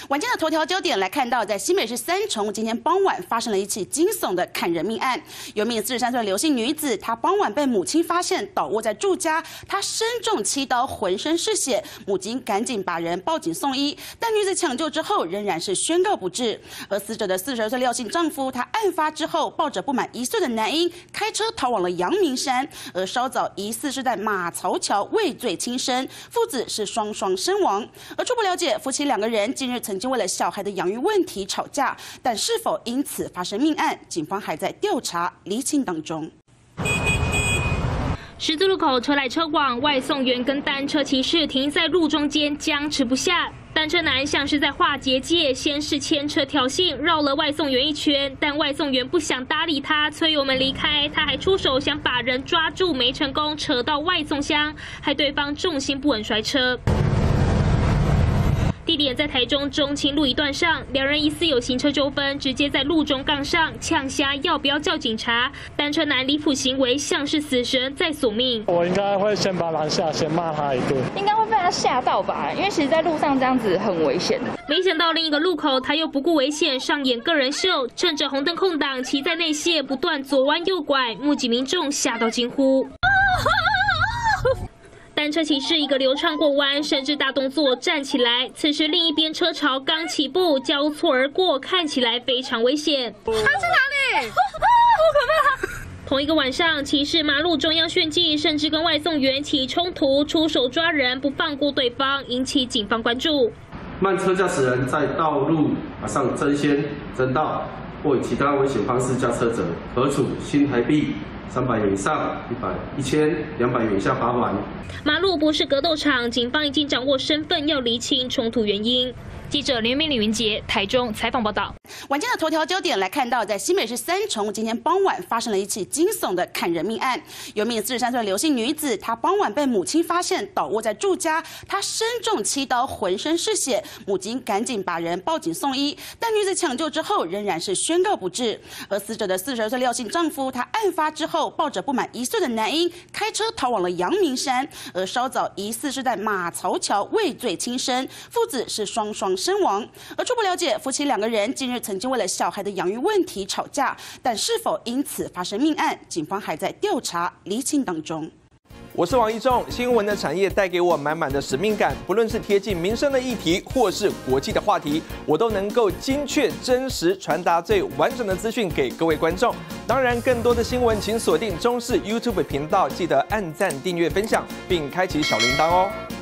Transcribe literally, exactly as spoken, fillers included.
晚间的头条焦点来看到，在新北市三重今天傍晚发生了一起惊悚的砍人命案。有名四十三岁的刘姓女子，她傍晚被母亲发现倒卧在住家，她身中七刀，浑身是血，母亲赶紧把人报警送医，但女子抢救之后仍然是宣告不治。而死者的四十二岁廖姓丈夫，他案发之后抱着不满一岁的男婴，开车逃往了阳明山，而稍早疑似是在马槽桥畏罪轻生，父子是双双身亡。而初步了解，夫妻两个人近日曾经为了小孩的养育问题吵架，但是否因此发生命案，警方还在调查厘清当中。 十字路口车来车往，外送员跟单车骑士停在路中间僵持不下。单车男像是在划结界，先是牵车挑衅，绕了外送员一圈，但外送员不想搭理他，催我们离开。他还出手想把人抓住，没成功，扯到外送箱，害对方重心不稳摔车。地点在台中中清路一段上，两人疑似有行车纠纷，直接在路中杠上呛瞎，要不要叫警察？单车男离谱行为像是死神在索命。 我应该会先把他拦下，先骂他一顿。 应该会被他吓到吧？因为其实在路上这样子很危险的。 没想到另一个路口他又不顾危险上演个人秀，趁着红灯空档骑在内线不断左弯右拐，目击民众吓到惊呼。单车骑士一个流畅过弯，甚至大动作站起来。此时另一边车潮刚起步，交错而过，看起来非常危险。 他是哪里？好可怕！ 同一个晚上，骑士马路中央炫技，甚至跟外送员起冲突，出手抓人，不放过对方，引起警方关注。 慢车驾驶人在道路上争先、争道或以其他危险方式驾车者，可处新台币三百元以上一百一千两百元以下罚款。 马路不是格斗场，警方已经掌握身份，要厘清冲突原因。记者林明、李云杰台中采访报道。 晚间的头条焦点来看到，在新北市三重今天傍晚发生了一起惊悚的砍人命案。有名四十三岁的刘姓女子，她傍晚被母亲发现倒卧在住家，她身中七刀，浑身是血，母亲赶紧把人报警送医，但女子抢救之后仍然是宣告不治。而死者的四十二岁廖姓丈夫，他案发之后抱着不满一岁的男婴，开车逃往了阳明山，而稍早疑似是在马槽桥畏罪轻生，父子是双双身亡。而初步了解，夫妻两个人近日曾经为了小孩的养育问题吵架，但是否因此发生命案，警方还在调查厘清当中。 我是王一仲，新闻的产业带给我满满的使命感，不论是贴近民生的议题，或是国际的话题，我都能够精确、真实传达最完整的资讯给各位观众。当然，更多的新闻请锁定中视 YouTube 频道，记得按赞、订阅、分享，并开启小铃铛哦。